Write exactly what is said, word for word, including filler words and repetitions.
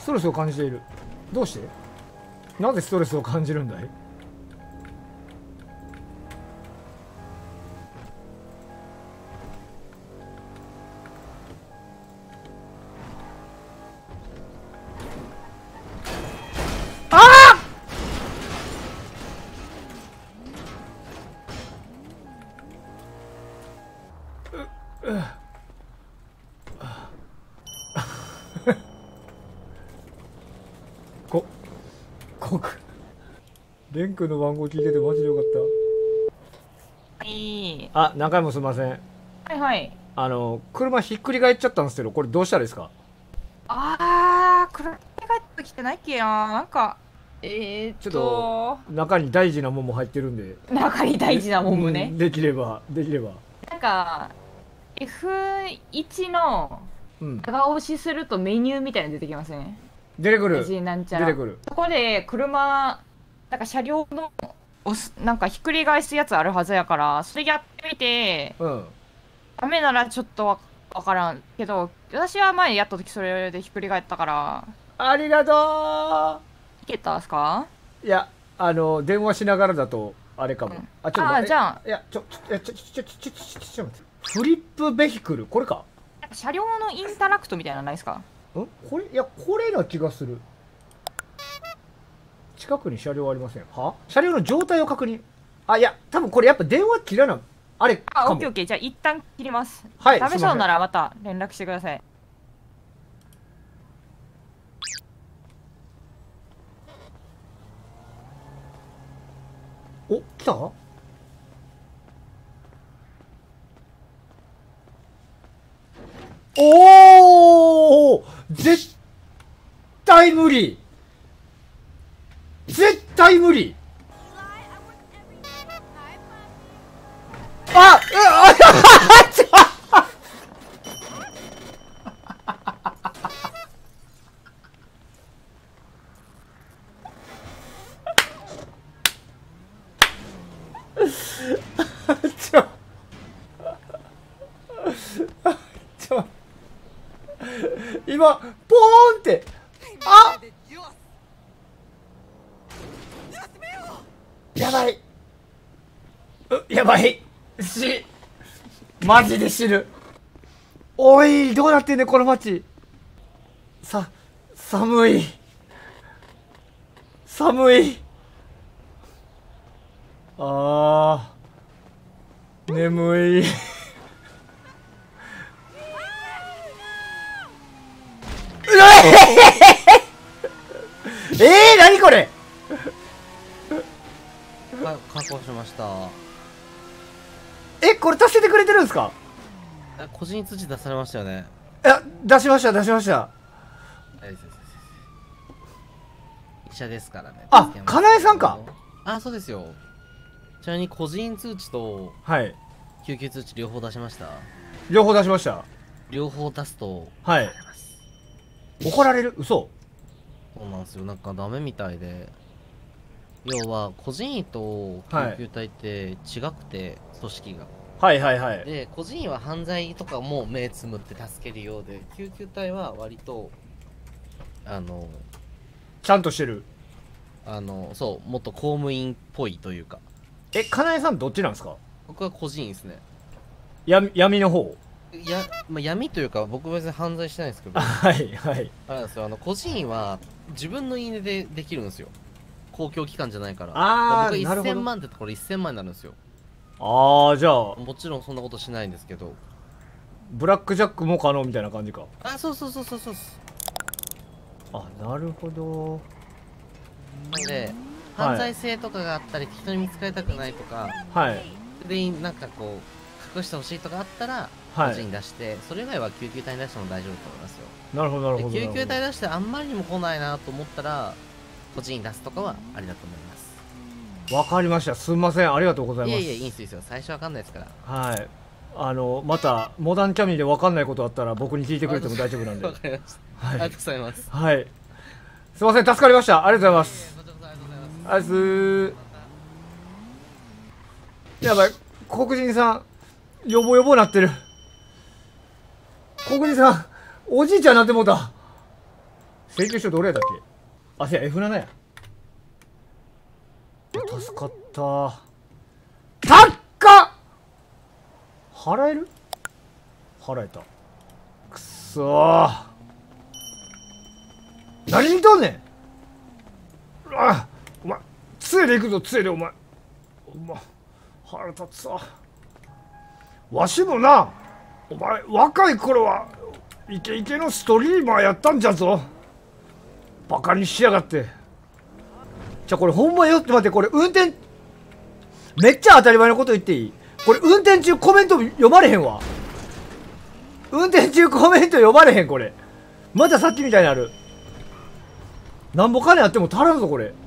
ストレスを感じている。どうして？なぜストレスを感じるんだい？ああ！ううこ、こく。レン君の番号聞いててマジでよかった。 いい。 あ、何回もすみません。 はいはい。 あの、車ひっくり返っちゃったんですけど、これどうしたらいいですか？ あー、車が帰ってきてないっけな。なんか、えーっちょっと、 と、中に大事なもんも入ってるんで。 中に大事なもんもね。 うんできれば、できれば。 なんか、エフワン のうん。 長押しするとメニューみたいなの出てきますね。 出てくる。 レジなんちゃら。 出てくる。 そこで車、なんか車両の押す、なんかひっくり返すやつあるはずやから、それやってみて、 うん。 ダメならちょっとわわからんけど、私は前やった時それでひっくり返ったから、 ありがといけたっすか？ う。いや、あの、電話しながらだと、あれかも。 うんあ、ちょっとあ待って。 じゃあいや、ちょ、ちょ、いやちょ、ちょ、ちょ、ちょ、ちょ、ちょ、ちょ、待って。フリップベヒクル、これか。 なんか車両のインタラクトみたいなのないですか？ んこれ、いや、これな気がする。近くに車両ありません。は車両の状態を確認。あ、いや、多分これやっぱ電話切らな、あれあ、 かも。 オッケーオッケー。じゃあ一旦切ります。 はいダメすいませんそうならまた連絡してください。 お、来た？おー、絶対無理。絶対無理。あ、うあ、ちょちょちょ今ポーンってあやばいうやばいしマジで死ぬ。おいどうなってんねんこの街。さ寒い寒い。あー眠いえー、何これ。 か確保しました。 え、これ助けてくれてるんですか？ え個人通知出されましたよね。 いや、出しました出しました。 大丈夫です医者ですからね。 あ、かなえさんか。 あ、そうですよ。ちなみに個人通知とはい救急通知両方出しました。 両方出しました。 両方出すとはい怒られる。嘘。 そうなんですよ。なんかダメみたいで。要は個人医と救急隊って違くて、組織が。 はいはいはい。 で、個人医は犯罪とかも目つむって助けるようで、救急隊は割とあのちゃんとしてる。 あのそうもっと公務員っぽいというか。 え、かなえさんどっちなんですか？ 僕は個人医ですね。 や闇の方。 や、まあ、闇というか僕は別に犯罪してないんですけどはいはいあれなんですよ。あの個人医は自分の言い値でできるんですよ。公共機関じゃないから。 あー僕は1000 なるほど。 万ってところいっせんまんになるんですよ。 ああじゃあもちろんそんなことしないんですけど。 ブラックジャックも可能みたいな感じか。 あ、そうそうそうそうそう。 あ、なるほど。 なので、 はい犯罪性とかがあったり人に見つかりたくないとか、 はい全員なんかこう隠してほしいとかあったらはい個人に出して、それ以外は救急隊に出しても大丈夫だと思いますよ。 なるほどなるほど。 で救急隊出してあんまりにも来ないなと思ったら個人に出すとかはありだと思います。 わかりました。すみません、ありがとうございます。 いえいえ、いいんですよ。最初わかんないですから。 はい。あのまたモダンキャミでわかんないことあったら僕に聞いてくれても大丈夫なんで。 わかりました。 はい。 ありがとうございます。 はい。すみません、助かりました。ありがとうございます。 こちらこそありがとうございます。 あいつやばい、黒人さんヨボヨボなってる。黒人さんおじいちゃんになってもうた。 請求書どれだっけ。あ、せや エフなな や。助かった。高っ。払える。払えた。くそー。何見とんねん。あ、お前杖で行くぞ、杖で。お前お前腹立つわ。わしもな、お前若い頃はイケイケのストリーマーやったんじゃぞ。バカにしやがって。じゃあこれほんまよって待って、これ運転めっちゃ当たり前のこと言っていい？これ運転中コメント読まれへんわ。運転中コメント読まれへん。これまたさっきみたいになる。なんぼ金あっても足らんぞこれ。